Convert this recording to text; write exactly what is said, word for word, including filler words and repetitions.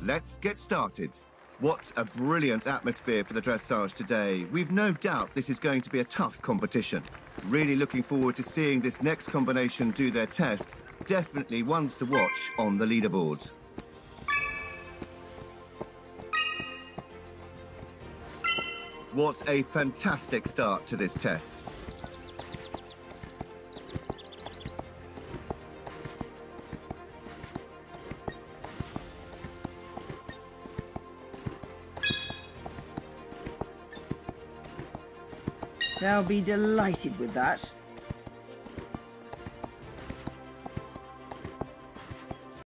Let's get started. What a brilliant atmosphere for the dressage today. We've no doubt this is going to be a tough competition. Really looking forward to seeing this next combination do their test. Definitely ones to watch on the leaderboard. What a fantastic start to this test. They'll be delighted with that.